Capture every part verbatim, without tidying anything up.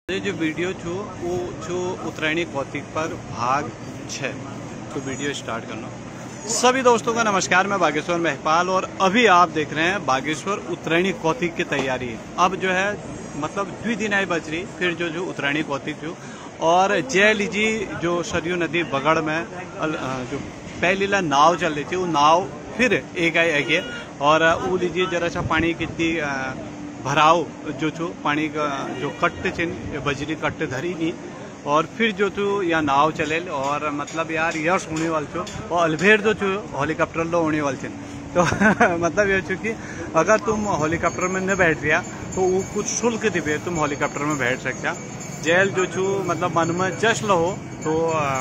ये जो वीडियो छो वो जो उत्तरायणी कौतिक पर भाग छः तो वीडियो स्टार्ट करना। सभी दोस्तों का नमस्कार, मैं बागेश्वर महपाल और अभी आप देख रहे हैं बागेश्वर उत्तरायणी कौतिक की तैयारी। अब जो है मतलब द्वि दिन आई बच रही फिर जो जो उत्तरायणी कौतिक जो और जय लीजी जो सरयू नदी बगड़ में जो पहली ला नाव चल रही थी वो नाव फिर एक आई आगे और वो लीजिए जरा सा पानी कितनी भराव जो छो पानी का जो कट्ट चिन बजरी कट्ट धरी नहीं और फिर जो छो या नाव चले और मतलब यार यश होने वाल छो और अलभेर जो छो हेलीकॉप्टर लो होने वाल चिन तो मतलब ये छो कि अगर तुम हेलीकॉप्टर में न बैठ गया तो वो कुछ शुल्क दिवे तुम हेलीकॉप्टर में बैठ सकता। जेल जो छो मतलब मन में जश्न हो तो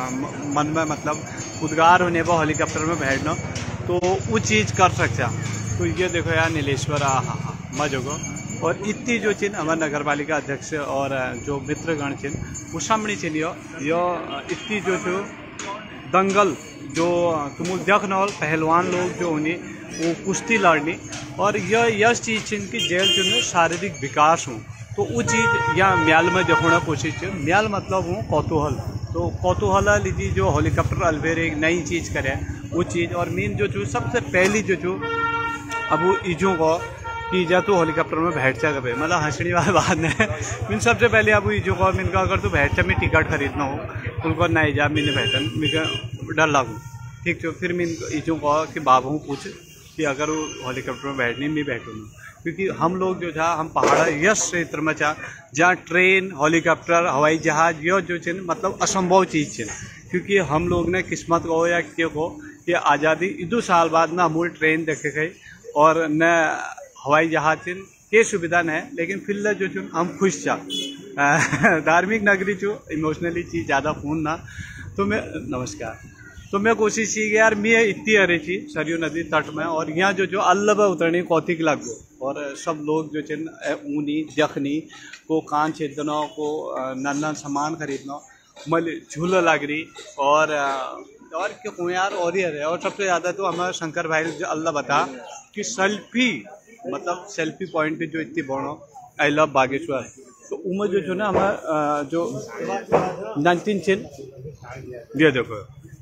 मन में मतलब उद्गार होने पर हेलीकॉप्टर में बैठना तो वो चीज़ कर सकता। तो ये देखो यार नीलेश्वर आ हा हा मजो को और इतनी जो चिन्ह हमारे नगर पालिका अध्यक्ष और जो मित्रगण चिन्ह वो सामने चिन्ह यो यो इतनी जो जो दंगल जो तुम देख न पहलवान लोग जो उन्हें वो कुश्ती लड़नी और यह यह चीज़ चिन्ह की जेल जो शारीरिक विकास हूँ तो वो चीज़ या म्याल में देखना कोशिश म्याल मतलब हूँ कौतूहल तो कौतूहल लीजिए जो हेलीकॉप्टर अलवेर एक नई चीज़ करे वो चीज़ और मेन जो जो सबसे पहली जो जो अब वो ईजों को कि जा तू हेलीकॉप्टर में बैठ जा कभी मतलब हंसने वाली बात नहीं मीन सबसे पहले अब ईजो को मीन का अगर तू बैठ जा मैं टिकट खरीदना हो उनको नहीं जा मैंने बैठन मैं डर लागू ठीक है फिर मीन ईजो को कि बाबू पूछ कि अगर वो हेलीकॉप्टर में बैठनी मैं बैठूँगा क्योंकि हम लोग जो था हम पहाड़ यश क्षेत्र में था जहाँ ट्रेन हेलीकॉप्टर हवाई जहाज यह जो चिन्ह मतलब असंभव चीज़ चिन्ह क्योंकि हम लोग ने किस्मत को या क्यों को कि आज़ादी दो साल बाद ना अमूल ट्रेन देखे गई और न हवाई जहाज के सुविधा न है लेकिन फिर जो चुन हम खुश था धार्मिक नगरी चो इमोशनली चीज़ ज़्यादा फोन ना तो मैं नमस्कार तो मैं कोशिश की यार मैं इतनी अरे थी सरयू नदी तट में और यहाँ जो जो अल्लब उतरनी कौतिक लागो और सब लोग जो चिन ऊनी जखनी को कान छेदना को नन्ना सामान खरीदना मल झूला लग रही और और क्यों यार और ही है और सबसे ज़्यादा तो हमारे शंकर भाई जो अल्लाह बता कि सेल्फी मतलब सेल्फी पॉइंट जो इतनी बनो आई लव बागेश्वर तो उमर जो जो ना हमारा जो नाइनटीन चिन ये देखो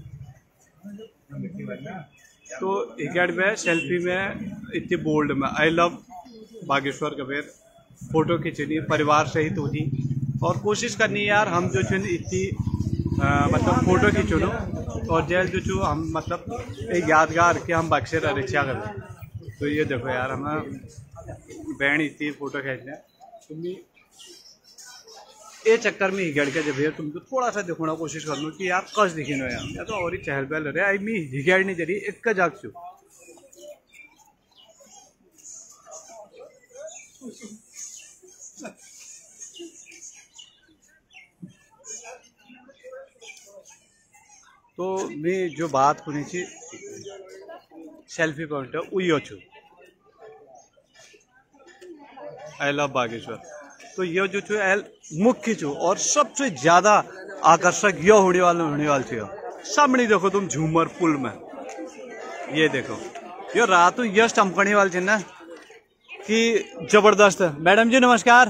तो इकड़ में सेल्फी में इतनी बोल्ड में I love Bageshwar Kabir photo खींचनी परिवार सहित होनी और कोशिश करनी यार हम जो चुन इतनी मतलब फोटो खींचो नो और जेल जो चो हम मतलब एक यादगार कि हम बक्सर रिक्शा करें तो ये देखो यार हम बैंड इतनी फोटो खींचने तुम ये चक्कर में हिगड़ के जब तुम तो थोड़ा सा देखना कोशिश कर लो कि यार कस दिखी नो यार या तो और ही चहल पहल रहे आई मी हिगड़ नहीं जरी एक का जाग छू तो मैं जो बात सुनी थी सेल्फी पॉइंट उयो छू आई लव बागेश्वर तो ये जो छो एल मुख्य छो और सबसे ज्यादा आकर्षक ये होने वाले होने वाले छो सामने देखो तुम झूमर पुल में ये देखो ये रात यश चमकने वाले थे ना कि जबरदस्त। मैडम जी नमस्कार।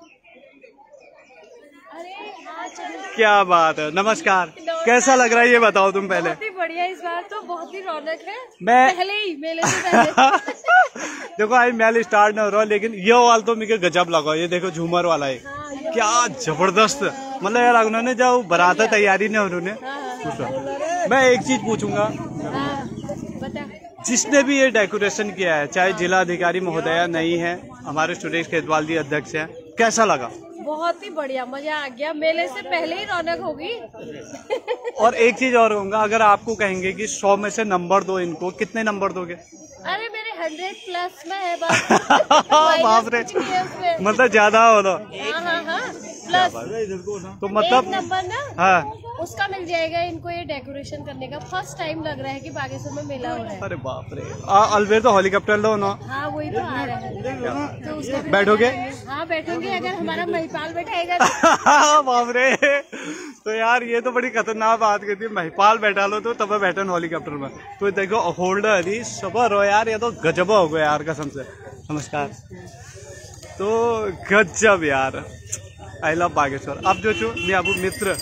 क्या बात है, नमस्कार। कैसा लग रहा है ये बताओ तुम पहले। बहुत ही बढ़िया, इस बार तो बहुत ही रौनक है। मैं पहले ही मेले से पहले देखो आई मेल स्टार्ट नहीं हो रहा लेकिन ये वाला तो मुझे गजब लगा। ये देखो झूमर वाला है हाँ, क्या जबरदस्त मतलब यार उन्होंने जो बराता तैयारी ने उन्होंने हाँ, मैं एक चीज पूछूंगा हाँ, बता। जिसने भी ये डेकोरेशन किया है चाहे जिला अधिकारी महोदया नहीं है हमारे सुरेश खेतवाल जी अध्यक्ष हैं, कैसा लगा। बहुत ही बढ़िया, मजा आ गया। मेले से पहले ही रौनक होगी। और एक चीज और कहूँगा, अगर आपको कहेंगे कि सौ में से नंबर दो इनको, कितने नंबर दोगे। अरे मेरे हंड्रेड प्लस में है बस। बाप रे, मतलब ज्यादा हो तो हाँ हाँ हाँ प्लस तो मतलब नंबर ना हाँ उसका मिल जाएगा इनको ये डेकोरेशन करने का। फर्स्ट टाइम लग रहा है कि बागेश्वर में मेला हो रहा है। अरे बाप रे, अलवेर तो हेलीकॉप्टर लो ना। हाँ वही तो आ रहा है तो उसका बैठोगे। हाँ बैठोगे अगर हमारा महिपाल बैठाएगा बाप रे, तो यार ये तो बड़ी खतरनाक बात कहती है, महिपाल बैठा लो तो तब बैठन हेलीकॉप्टर में। तो देखो होल्डर ही सबर हो यार, ये तो गजब हो गया यार कसम से। नमस्कार। तो गजब यार, आई लव बागेश्वर। अब जो छो मैं आपू मित्र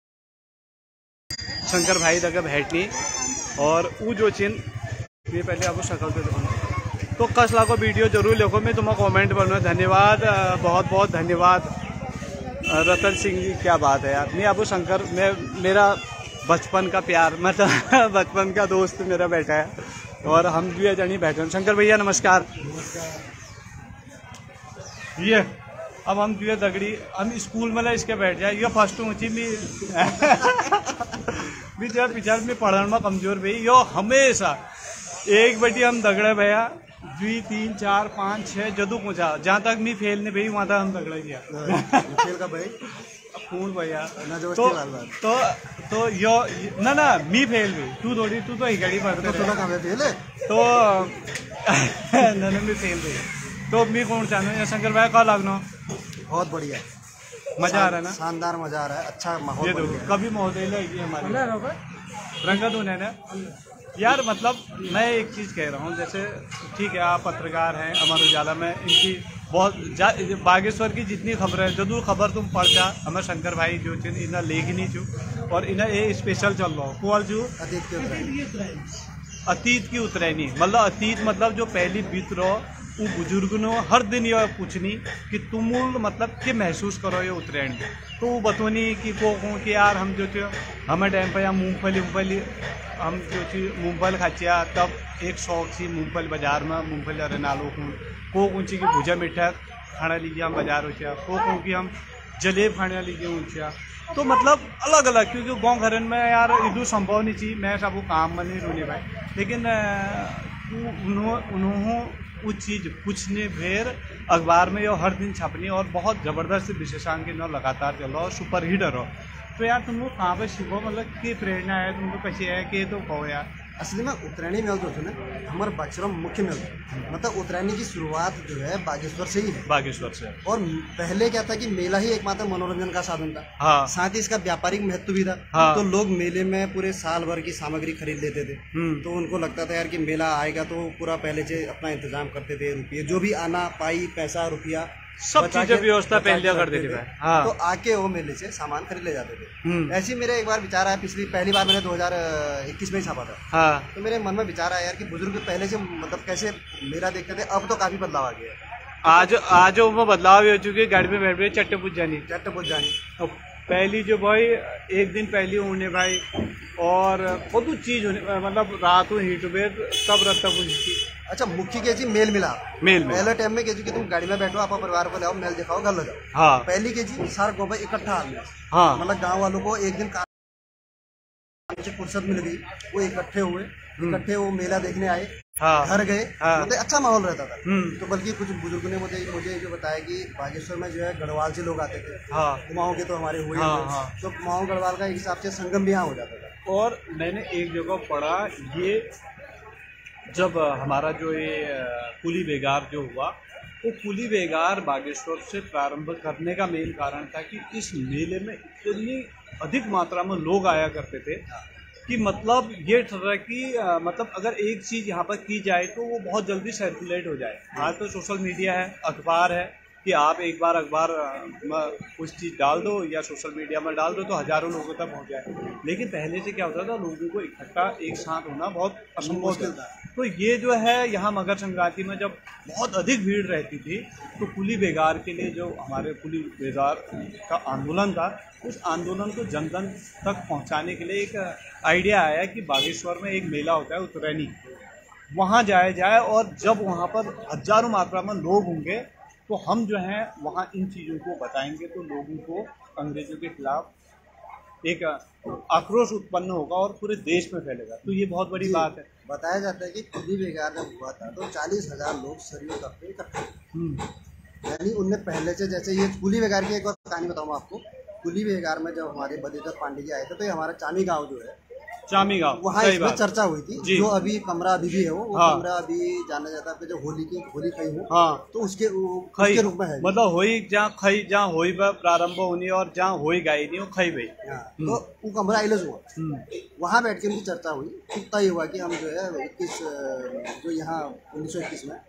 शंकर भाई तक भेटनी और वो जो चिन ये पहले आपको शकल से देखो तो कस लाखों वीडियो जरूर देखो। मैं तुम्हें कमेंट करूँगा। धन्यवाद, बहुत बहुत धन्यवाद रतन सिंह जी। क्या बात है यार। मैं आपको शंकर मैं मेरा बचपन का प्यार मतलब बचपन का दोस्त मेरा बैठा है और हम भी जनी बैठे हैं। शंकर भैया नमस्कार। ये अब हम जो दगड़ी हम स्कूल में इसके बैठ जाए ये फर्स्ट ऊँची भी भी जब पिछड़ में पढ़ने में कमजोर भाई यो हमेशा एक बटी हम दगड़े भैया दुई तीन चार पाँच छः जदू पहुँचा जहाँ तक मैं फेल नहीं भाई वहाँ तक हम दगड़ा किया खेल का भाई कौन भैया तो तो तो यो ना ना मी फेल भी तू थोड़ी तू तो हिगड़ी पढ़ते तो फेल है तो ना ना मी फेल भी तो मैं कौन चाहूँ शंकर भाई कहाँ लगना बहुत बढ़िया मजा आ रहा है ना। शानदार मजा आ रहा है। अच्छा माहौल ये देखो कभी महोदय लगी हमारे रंगत होने ने यार मतलब मैं एक चीज़ कह रहा हूँ जैसे ठीक है आप पत्रकार हैं अमर उजाला में इनकी बहुत बागेश्वर की जितनी खबर है जरूर खबर तुम पढ़ जा हमें शंकर भाई जो थे इन्हें लेख नहीं चू और इन्हें ये स्पेशल चल रहा हो कौन चू अतीत की उतरैनी मतलब अतीत मतलब जो पहली बीत रहो वो बुजुर्ग ने हर दिन ये पूछनी कि तुम मतलब कि महसूस करो ये उतरैन तो वो बतौनी कि को को कि यार हम जो थे हमें टाइम पर यहाँ मूँगफली मूँगफली हम जो थी मूँगफल खाचिया तब एक शौक थी मूँगफल बाजार में मूँगफली अरे नालो को ऊँची की भुजा मिठा खाना लीजिए हम बाजार हो को को कि हम जलेब खाने लीजिए ऊँचा तो मतलब अलग अलग क्योंकि गाँव घर में यार इधर संभव नहीं चाहिए मैं सब काम में नहीं रोने भाई लेकिन उन्होंने वो चीज़ पूछने भेर अखबार में ये हर दिन छपनी और बहुत ज़बरदस्त विशेषांक न लगातार चल रहा और सुपर हिटर हो तो यार तुमको कहाँ पे सीखो मतलब कि प्रेरणा है तुमको कैसे है कि तो कहो यार असली में उत्तरायणी मेल जो है ना हमारे बागेश्वर मुख्य मेल मतलब उत्तरायणी की शुरुआत जो है बागेश्वर से ही है बागेश्वर से और पहले क्या था कि मेला ही एकमात्र मनोरंजन का साधन था। हाँ। साथ ही इसका व्यापारिक महत्व भी था। हाँ। तो लोग मेले में पूरे साल भर की सामग्री खरीद लेते थे तो उनको लगता था यार कि मेला आएगा तो पूरा पहले से अपना इंतजाम करते थे रुपये जो भी आना पाई पैसा रुपया सब चीजें व्यवस्था पहले कर देते थे। हाँ। तो आके वो मेले से सामान खरीद ले जाते थे। ऐसे ही मेरे एक बार विचार आया पिछली पहली बार मैंने दो हज़ार इक्कीस में ही छापा था। हाँ। तो मेरे मन में विचार आया यार कि बुजुर्ग पहले से मतलब कैसे मेला देखते थे अब तो काफी बदलाव आ गया। आज आज वो बदलाव हो चुके गाड़ी में बैठ गए चट्टे पूछ जानी चट्टे पूछ जानी पहली जो भाई एक दिन पहले होने भाई और बहुत चीज होने मतलब रात को हीट में तब रत्ता पूछती। अच्छा मुख्य के जी मेल मिला मेल में पहले टाइम में के जी कि तुम गाड़ी में बैठो आप परिवार को लाओ मेल दिखाओ घर ले जाओ। हाँ। पहली के जी सार गोबर इकट्ठा आदमी। हाँ। मतलब गांव वालों को एक दिन मुझे फुर्सत मिल गई वो इकट्ठे हुए इकट्ठे वो मेला देखने आए। हाँ। घर गए। हाँ। मतलब अच्छा माहौल रहता था। तो बल्कि कुछ बुजुर्गों ने मुझे मुझे जो बताया कि बागेश्वर में जो है गढ़वाल से लोग आते थे। हाँ। कुमाऊं के तो हमारे हुए। हाँ। हाँ। तो कुमाऊं गढ़वाल का एक हिसाब से संगम भी यहाँ हो जाता था। और मैंने एक जगह पढ़ा ये जब हमारा जो ये कुली बेगार जो हुआ वो कुली बेगार बागेश्वर से प्रारंभ करने का मेन कारण था कि इस मेले में इतनी अधिक मात्रा में लोग आया करते थे कि मतलब ये ठहरा कि मतलब अगर एक चीज़ यहाँ पर की जाए तो वो बहुत जल्दी सर्कुलेट हो जाए। आज तो सोशल मीडिया है अखबार है कि आप एक बार अखबार में कुछ चीज़ डाल दो या सोशल मीडिया में डाल दो तो हज़ारों लोगों तक पहुँच जाए। लेकिन पहले से क्या होता था लोगों को इकट्ठा एक साथ होना बहुत असंभव था। तो ये जो है यहाँ मकर संक्रांति में जब बहुत अधिक भीड़ रहती थी तो कुली बेगार के लिए जो हमारे कुली बेगार का आंदोलन था उस आंदोलन को जन जन तक पहुँचाने के लिए एक आइडिया आया कि बागेश्वर में एक मेला होता है उत्तरायणी वहाँ जाया जाए और जब वहाँ पर हजारों मात्रा में लोग होंगे तो हम जो हैं वहाँ इन चीज़ों को बताएंगे तो लोगों को अंग्रेज़ों के खिलाफ एक आक्रोश उत्पन्न होगा और पूरे देश में फैलेगा। तो ये बहुत बड़ी बात है। बताया जाता है कि कुली बेगार जब हुआ था तो चालीस हजार लोग सरयू तट पे इकट्ठे यानी उनने पहले से जैसे ये कुली बेगार की एक और कहानी बताऊँ आपको। कुली बेगार में जब हमारे बद्रीधर पांडे जी आए थे तो ये हमारा चामी गाँव जो है चामी गाँव वहाँ इसमें चर्चा हुई थी जो अभी कमरा अभी भी है वो, वो हाँ। कमरा अभी जाना जाता है जो होली की होली खई हो हाँ। तो उसके उसके रूप में है मतलब होई जहाँ खई जहाँ होई प्रारंभ होनी और जहाँ होई गाई नहीं वो खई भाई तो वो कमरा आइलस हुआ वहाँ बैठ के उनकी चर्चा हुई तय हुआ कि हम जो है इक्कीस जो यहाँ उन्नीस सौ इक्कीस में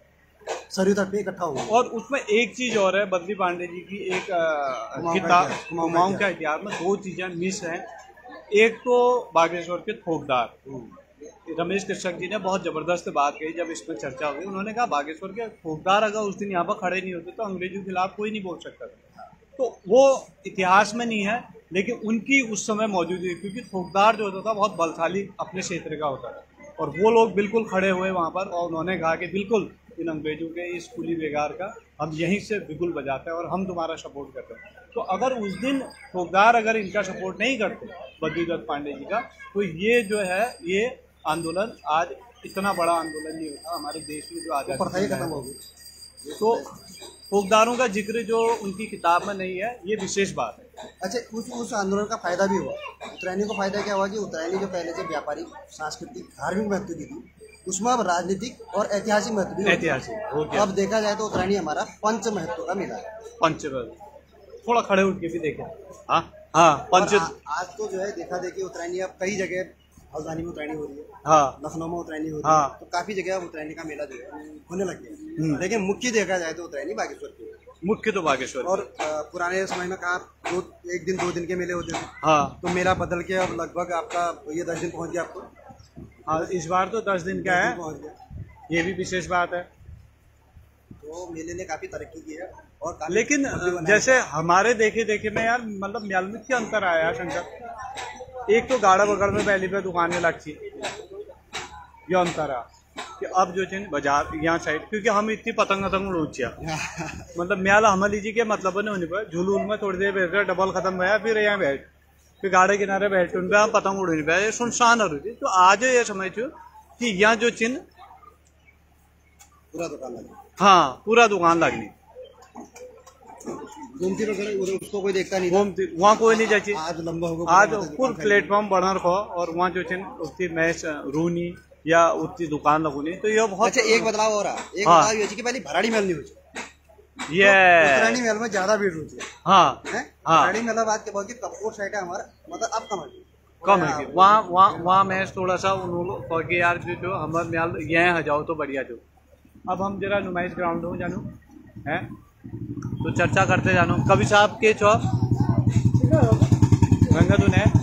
सरयू तट पे इकट्ठा हुआ। और उसमें एक चीज और है, बद्री पांडे जी की एक किताब कुमाऊं का इतिहास में दो चीजें मिस हैं। एक तो बागेश्वर के थोकदार रमेश कृष्णक जी ने बहुत जबरदस्त बात कही जब इसमें चर्चा हुई। उन्होंने कहा बागेश्वर के थोकदार अगर उस दिन यहाँ पर खड़े नहीं होते तो अंग्रेजों के खिलाफ कोई नहीं बोल सकता था। तो वो इतिहास में नहीं है, लेकिन उनकी उस समय मौजूदगी, क्योंकि थोकदार जो होता था बहुत बलशाली अपने क्षेत्र का होता था, और वो लोग बिल्कुल खड़े हुए वहाँ पर और उन्होंने कहा कि बिल्कुल इन अंग्रेजों के इस कुली बेगार का हम यहीं से बिल्कुल बजाते हैं और हम तुम्हारा सपोर्ट करते हैं। तो अगर उस दिन थोकदार अगर इनका सपोर्ट नहीं करते बद्रीदत्त पांडे जी का, तो ये जो है ये आंदोलन आज इतना बड़ा आंदोलन नहीं होता हमारे देश में जो आजादी खत्म हो गई। तो थोकदारों का जिक्र जो उनकी किताब में नहीं है, ये विशेष बात है। अच्छा, उस उस आंदोलन का फायदा भी हुआ। उत्तरायणी को फायदा क्या हुआ कि उत्तरायणी जो पहले से व्यापारिक, सांस्कृतिक, धार्मिक महत्व की थी, उसमें अब राजनीतिक और ऐतिहासिक महत्व भी ऐतिहासिक हो गया। अब देखा जाए तो उत्तरायणी हमारा पंच महत्व का मिला है। पंच थोड़ा खड़े उठ के भी देखे। हाँ हाँ पंच। आज तो जो है देखा देखी उत्तरायणी अब कई जगह, राजधानी में उत्तरायणी हो रही है, हाँ लखनऊ में उत्तरायणी हो रही हाँ। है, तो काफी जगह उत्तरायणी का मेला जो है होने लग गया। लेकिन मुख्य देखा जाए तो उत्तरायणी बागेश्वर की, मुख्य तो बागेश्वर। और पुराने समय में कहा दो एक दिन दो दिन के मेले होते थे, हाँ, तो मेला बदल के अब लगभग आपका ये दस दिन पहुंच गया आपको। हाँ, इस बार तो दस दिन का है, पहुंच गया, ये भी विशेष बात है। तो मेले ने काफी तरक्की की है। और लेकिन जैसे हमारे देखे देखे में यार, मतलब म्यालमित के अंतर आया है शंकर। एक तो गाड़ा बगड़ में पहली पे दुकानें लगती, ये अंतर है कि अब जो चीज बाजार यहाँ साइड, क्योंकि हम इतनी पतंग पतंग उड़ूचिया मतलब म्याल हम लीजिए के मतलब नहीं होने पर झूलून में थोड़ी देर बैठ गया, डबल खत्म गया, फिर यहाँ बैठ फिर गाड़े किनारे बैठ उन पर हम पतंग उड़ नहीं पाए, सुनसान हो रही थी। तो आज ये समझ कि यहाँ जो चिन्ह पूरा दुकान लगी, हाँ पूरा दुकान लगनी, घूमती वगैरह उसको कोई देखता नहीं, घूमती वहाँ कोई नहीं जाती। आज लंबा होगा, आज फुल प्लेटफॉर्म बना रखो और वहाँ जो चिन्ह उतनी मैच रूनी या उतनी दुकान लगूनी, तो ये बहुत अच्छा एक बदलाव हो रहा है। एक हाँ। बदलाव ये कि पहले भराड़ी मेल नहीं होती, ये उत्तरायणी मेल में ज्यादा भीड़ होती है। हाँ है हाँ भराड़ी मेला बात के बहुत कपूर साइड है हमारा, मतलब अब कम है कम है। वहाँ वहाँ वहाँ मैच थोड़ा सा उन्होंने यार जो जो हमारे म्याल यहाँ जाओ तो बढ़िया जो। अब हम जरा नुमाइश ग्राउंड हो जानू है तो चर्चा करते जानो। कभी साहब के चौ गंगाधुन है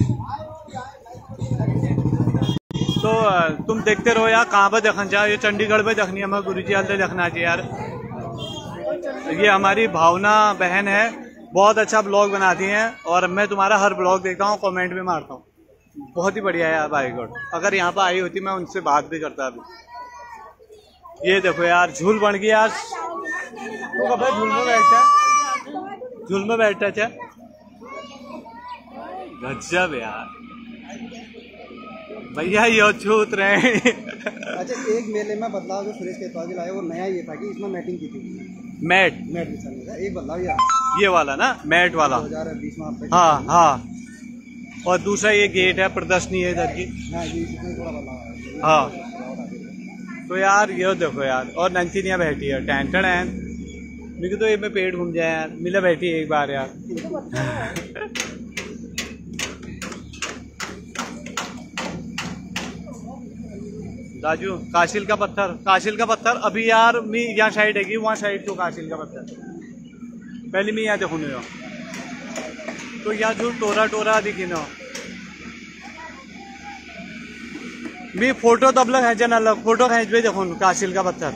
तो तुम देखते रहो यार, कहाँ पर देखना चाहिए, ये चंडीगढ़ में देखनी है, हमें गुरु जी हल्दे देखना चाहिए यार। ये हमारी भावना बहन है, बहुत अच्छा ब्लॉग बनाती हैं और मैं तुम्हारा हर ब्लॉग देखता हूँ, कमेंट भी मारता हूँ, बहुत ही बढ़िया है यार बाईगढ़। अगर यहाँ पर आई होती मैं उनसे बात भी करता अभी। ये देखो यार झूल बन गई यार, तो कब झूल में बैठता है, झूल में बैठता है, गजब यार भैया ये छूत रहे। अच्छा एक मेले में बदलाव जो सुरेश केतवाल लाया वो नया ये था कि इसमें मैटिंग की थी, मैट मैट बिछाने का एक बदलाव ये ये वाला ना, मैट वाला दो हजार बीस में आप हाँ हाँ। और दूसरा ये गेट है, प्रदर्शनी है इधर की, हाँ ये इसमें थोड़ा बदलाव है। हाँ तो यार ये देखो यार, और नंचिनिया बैठी है टैन टैन, मुझे तो ये में पेट घूम जाए यार, मिला बैठी एक बार यार। राजू काशिल का पत्थर, काशिल का पत्थर अभी यार मैं यहाँ साइड है कि वहाँ साइड तो काशिल का पत्थर पहले मैं यहाँ देखूँ तो यहाँ जो टोरा टोरा दिखी ना, मैं फोटो तब लग खींचे ना लग फोटो खींच भी देखो काशिल का पत्थर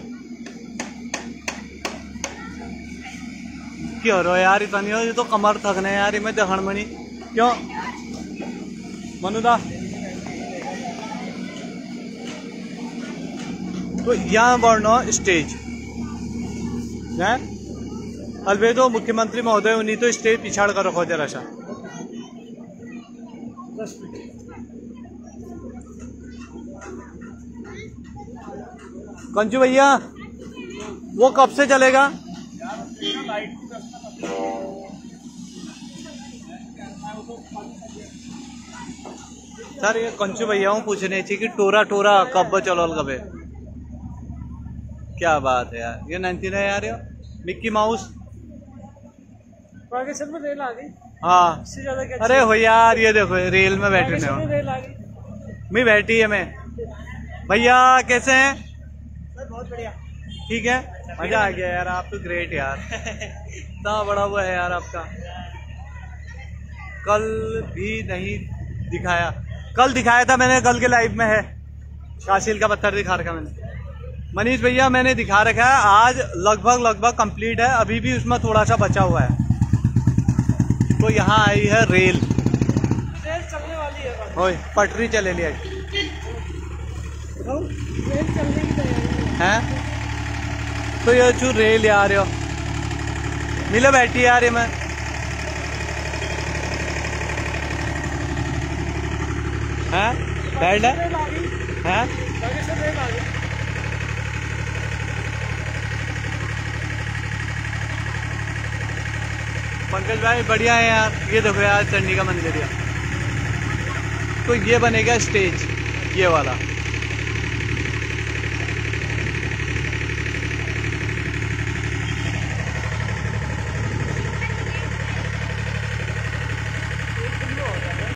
क्यों रो यार इतनी हो, ये तो कमर थकने यार मैं देखण मनी क्यों मनुदा। तो यहाँ बढ़ना स्टेज है, अलबेदो मुख्यमंत्री महोदय उन्हीं तो स्टेज पिछाड़ कर रखो जरा सा। कंजू भैया वो कब से चलेगा? सर ये कंचू भैया हूँ पूछने चाहिए कि टोरा टोरा कब चलो कबे, क्या बात है यार। ये नाइनटीन है यार, ये मिक्की माउस बागेश्वर में रेल आ गई। हाँ इससे ज्यादा क्या? अरे हो यार ये देखो रेल में बैठे बागेश्वर में हो, रेल आ गई। मैं बैठी है मैं। भैया कैसे हैं? बहुत बढ़िया। ठीक है। मजा आ गया यार, आप तो ग्रेट यार। इतना बड़ा हुआ है यार आपका। कल भी नहीं दिखाया, कल दिखाया था मैंने, कल के लाइव में है, कासिल का पत्थर दिखा रखा मैंने। मनीष भैया मैंने दिखा रखा है, आज लगभग लगभग कंप्लीट है, अभी भी उसमें थोड़ा सा बचा हुआ है। तो यहाँ आई है रेल, रेल चलने वाली है, ओए पटरी चले लिया रेल चलने की तैयारी है। तो ये जो रेल यार यो मिले बैठी यार, ये मैं हैं बैठ है हैं। पंकज भाई बढ़िया है यार। ये देखो यार चंडी का मंदिर यार, तो ये बनेगा स्टेज, ये वाला।